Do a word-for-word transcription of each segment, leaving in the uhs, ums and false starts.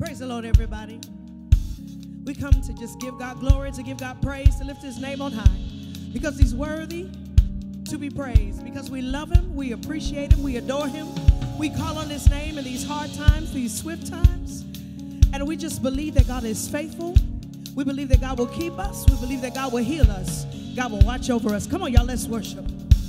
Praise the Lord, everybody. We come to just give God glory, to give God praise, to lift his name on high, because he's worthy to be praised, because we love him, we appreciate him, we adore him. We call on his name in these hard times, these swift times, and we just believe that God is faithful. We believe that God will keep us. We believe that God will heal us. God will watch over us. Come on, y'all, let's worship.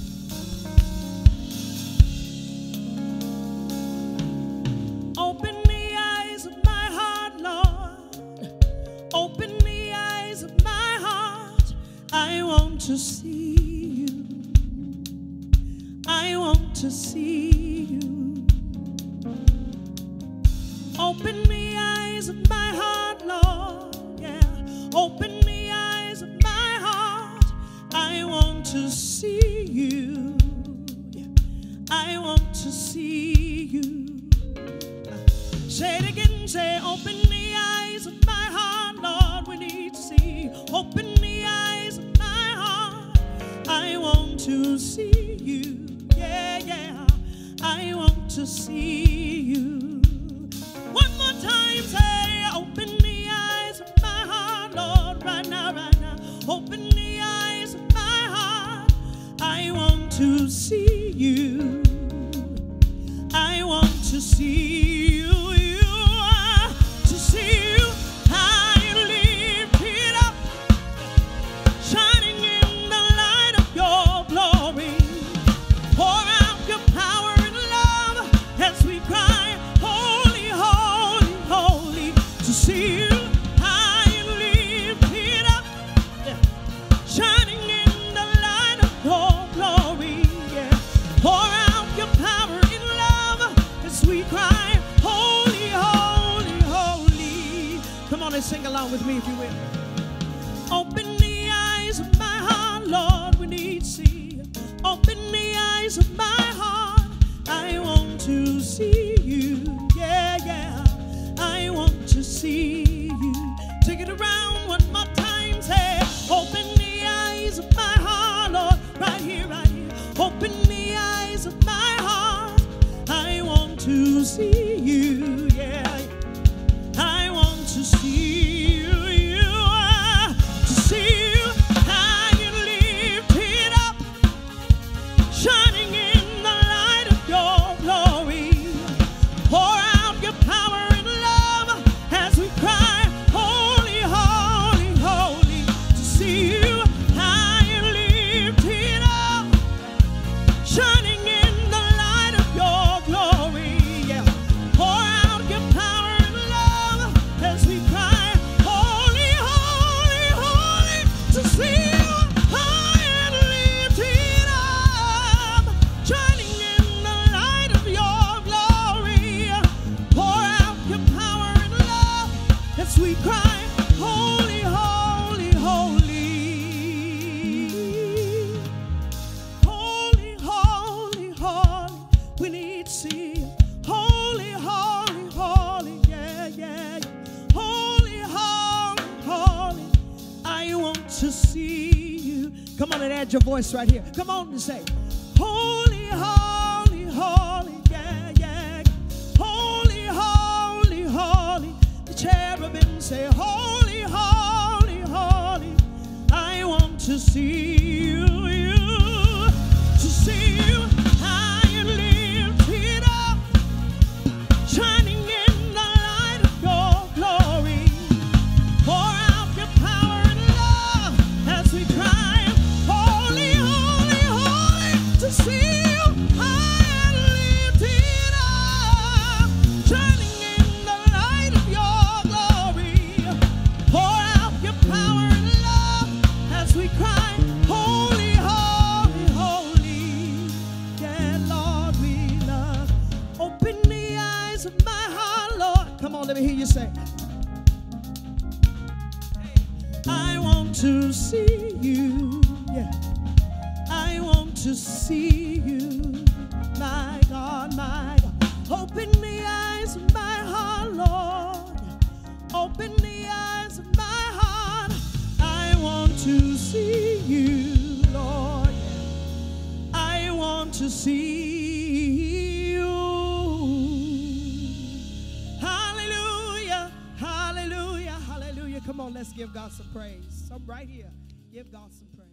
Open the eyes of my heart, Lord. Open the eyes of my heart. I want to see you. I want to see you. Open the eyes of my heart, Lord. Yeah. Open the eyes of my heart. I want to see you. Yeah. I want to see you. Say it again, say, open the eyes of my heart, Lord, we need to see. Open the eyes of my heart, I want to see you. Yeah, yeah, I want to see you. One more time, say, open the eyes of my heart, Lord, right now, right now. Open the eyes of my heart, I want to see you. I want to see you. Sing along with me if you will. Open the eyes of my heart, Lord, we need to see. Open the eyes of my heart, I want to see you. Yeah, yeah, I want to see you. Take it around one more time, say, open the eyes of my heart, Lord, right here, right here. Open the eyes of my heart, I want to see you. Yeah, I want to see you. Your voice right here. Come on and say, holy, holy, holy, yeah, yeah. Holy, holy, holy. The cherubim say, holy, holy, holy. I want to see you, you, to see you high and lifted up, shining in the light of your glory. Pour out your power and love as we cry. See you high and lifted up, shining in the light of your glory. Pour out your power and love as we cry, holy, holy, holy. Yeah, Lord, we love. Open the eyes of my heart, Lord. Come on, let me hear you say, I want to see you. Yeah. I want to see you, my God, my God. Open the eyes of my heart, Lord. Open the eyes of my heart. I want to see you, Lord. I want to see you. Hallelujah. on, let's give God some praise. I'm right here. Give God some praise.